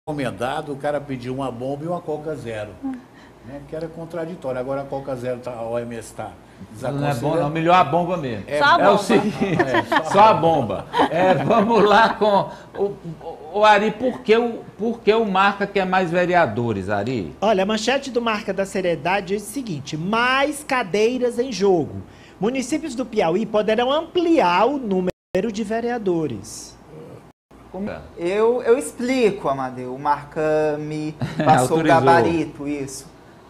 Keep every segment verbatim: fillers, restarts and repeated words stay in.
encomendado, o cara pediu uma bomba e uma Coca Zero. Né, que era contraditório. Agora a Coca Zero, tá, a O M S está Não é bom, não. Melhor a bomba mesmo. É, Só a é bomba. o seguinte, É, só a só a bomba. É, vamos lá com... O, o, o Ari, por que o, por que o Marca quer mais vereadores, Ari? Olha, a manchete do Marca da Seriedade diz o seguinte: mais cadeiras em jogo. Municípios do Piauí poderão ampliar o número de vereadores. Como é? Eu, eu explico, Amadeu. O Marca me passou o Autorizou. gabarito, isso.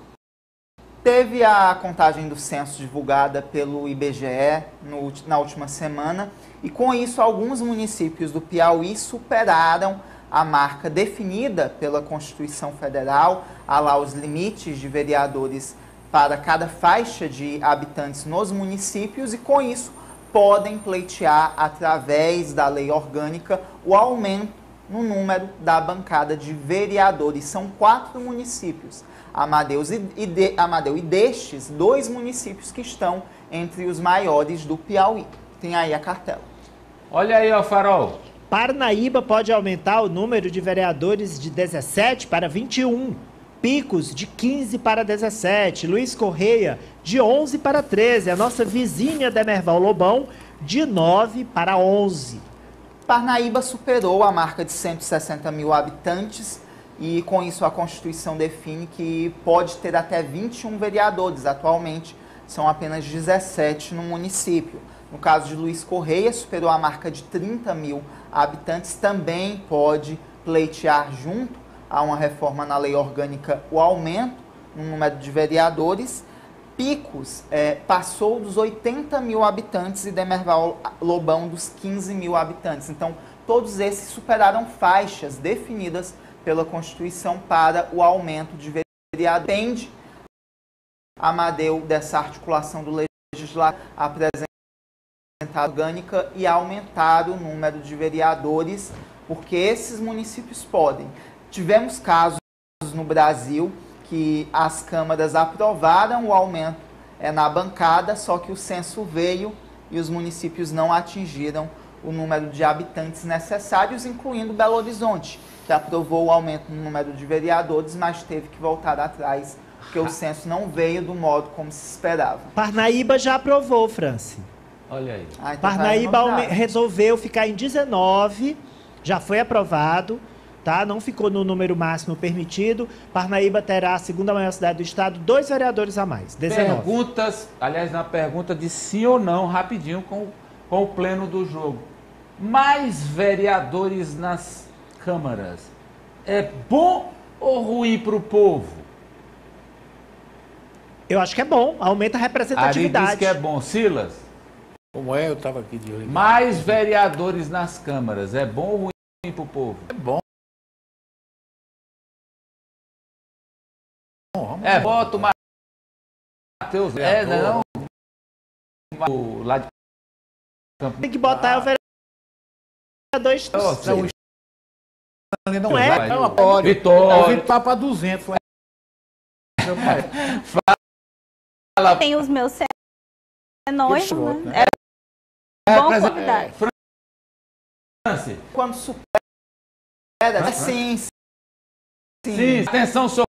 Teve a contagem do censo divulgada pelo I B G E no, na última semana e, com isso, alguns municípios do Piauí superaram a marca definida pela Constituição Federal, há lá os limites de vereadores para cada faixa de habitantes nos municípios e, com isso, podem pleitear, através da lei orgânica, o aumento no número da bancada de vereadores. São quatro municípios. Amadeus e, e, de, Amadeu, e destes, dois municípios que estão entre os maiores do Piauí. Tem aí a cartela. Olha aí, ó, Farol. Parnaíba pode aumentar o número de vereadores de dezessete para vinte e um. Picos de quinze para dezessete. Luiz Correia de onze para treze. A nossa vizinha Demerval Lobão de nove para onze. Parnaíba superou a marca de cento e sessenta mil habitantes. E com isso a Constituição define que pode ter até vinte e um vereadores. Atualmente são apenas dezessete no município. No caso de Luiz Correia, superou a marca de trinta mil habitantes. Também pode pleitear junto a uma reforma na lei orgânica o aumento no número de vereadores. Picos é, passou dos oitenta mil habitantes e Demerval Lobão dos quinze mil habitantes. Então todos esses superaram faixas definidas pela Constituição para o aumento de vereadores. Depende, Amadeu, dessa articulação do legislativo, apresentar a orgânica e aumentar o número de vereadores, porque esses municípios podem. Tivemos casos no Brasil que as câmaras aprovaram o aumento é, na bancada, só que o censo veio e os municípios não atingiram o número de habitantes necessários, incluindo Belo Horizonte, que aprovou o aumento no número de vereadores, mas teve que voltar atrás, porque o censo não veio do modo como se esperava. Parnaíba já aprovou, Franci. Olha aí. Ah, então Parnaíba tá aí aume- novidade. resolveu ficar em dezenove, já foi aprovado, tá? Não ficou no número máximo permitido. Parnaíba terá a segunda maior cidade do estado, dois vereadores a mais, dezenove. Perguntas, aliás, na pergunta de sim ou não, rapidinho, com, com o pleno do jogo. Mais vereadores nas câmaras é bom ou ruim para o povo? Eu acho que é bom, aumenta a Ari representatividade. diz que é bom. Silas, Como é? Eu estava aqui de olho. mais vereadores nas câmaras é bom ou ruim para o povo? É bom. Bom, vamos É, lá. bota o Matheus, é, não, o lá de Campo. Tem que botar o vereador institucional. Não, Não, Não é? vai, não pode. Vitória. O Vitor tá para duzentos. Lá. Meu pai. Fala, Tem os meus senões, Deixa eu né? botar. É bom representa- convidar. Franci. Quando supera, é sim, sim. Sim, atenção, socorro.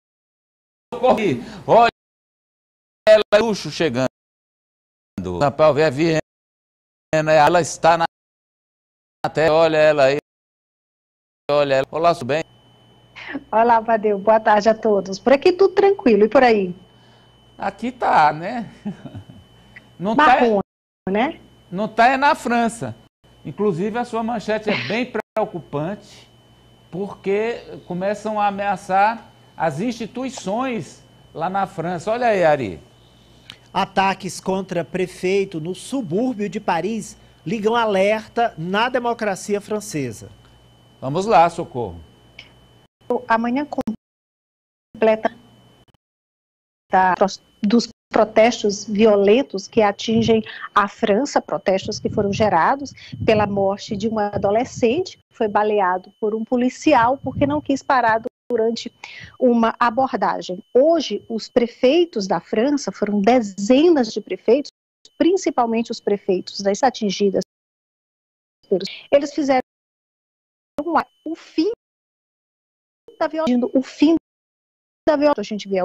Olha ela, luxo chegando. Rapaz, vê a Viena, ela está na até olha ela aí. Olha ela. Olá, tudo bem? Olá, Amadeu. Boa tarde a todos. Por aqui tudo tranquilo. E por aí? Aqui tá, né? Não tá, Marrom, né? não tá é na França. Inclusive, a sua manchete é bem preocupante, porque começam a ameaçar as instituições lá na França. Olha aí, Ari. Ataques contra prefeito no subúrbio de Paris ligam alerta na democracia francesa. Vamos lá, Socorro. Amanhã completa da- dos protestos violentos que atingem a França, protestos que foram gerados pela morte de um adolescente que foi baleado por um policial porque não quis parar durante uma abordagem. Hoje, os prefeitos da França, foram dezenas de prefeitos, principalmente os prefeitos das atingidas, eles fizeram o fim da violência, o fim da violência. A gente vê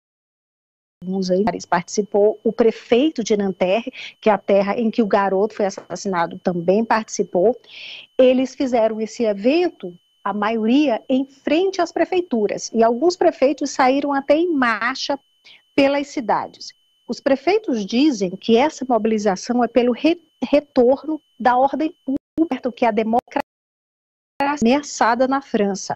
alguns aí, participou, o prefeito de Nanterre, que é a terra em que o garoto foi assassinado, também participou. Eles fizeram esse evento, a maioria, em frente às prefeituras, e alguns prefeitos saíram até em marcha pelas cidades. Os prefeitos dizem que essa mobilização é pelo re retorno da ordem pública, que é a democracia ameaçada na França.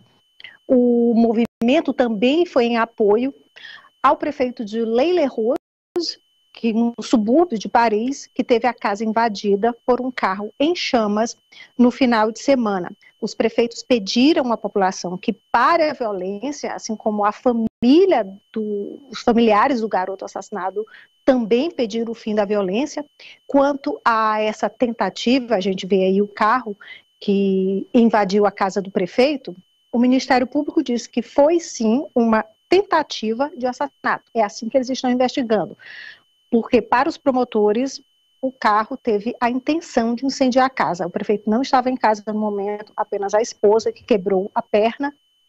O movimento também foi em apoio ao prefeito de L'Île-et-Rose, que no subúrbio de Paris, que teve a casa invadida por um carro em chamas no final de semana. Os prefeitos pediram à população que pare a violência, assim como a família, do, os familiares do garoto assassinado também pediram o fim da violência. Quanto a essa tentativa, a gente vê aí o carro que invadiu a casa do prefeito, o Ministério Público disse que foi sim uma tentativa de assassinato. É assim que eles estão investigando. Porque para os promotores, o carro teve a intenção de incendiar a casa. O prefeito não estava em casa no momento, apenas a esposa que quebrou a perna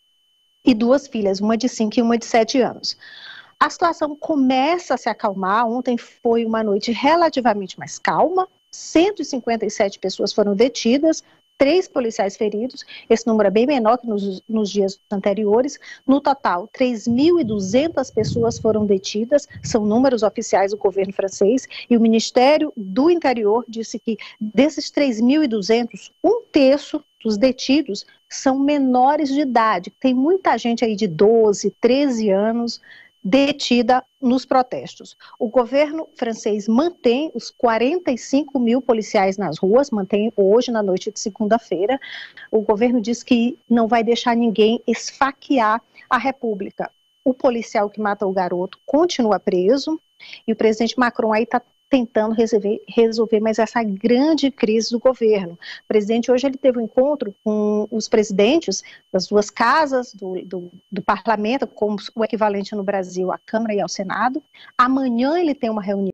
e duas filhas, uma de cinco e uma de sete anos. A situação começa a se acalmar. Ontem foi uma noite relativamente mais calma, cento e cinquenta e sete pessoas foram detidas, três policiais feridos, esse número é bem menor que nos, nos dias anteriores. No total, três mil e duzentas pessoas foram detidas, são números oficiais do governo francês, e o Ministério do Interior disse que desses três mil e duzentos, um terço dos detidos são menores de idade. Tem muita gente aí de doze, treze anos detida nos protestos. O governo francês mantém os quarenta e cinco mil policiais nas ruas, mantém hoje na noite de segunda-feira. O governo diz que não vai deixar ninguém esfaquear a República. O policial que mata o garoto continua preso e o presidente Macron aí está tentando resolver, resolver mais essa grande crise do governo. O presidente hoje ele teve um encontro com os presidentes das duas casas do, do, do parlamento, como o equivalente no Brasil à Câmara e ao Senado. Amanhã ele tem uma reunião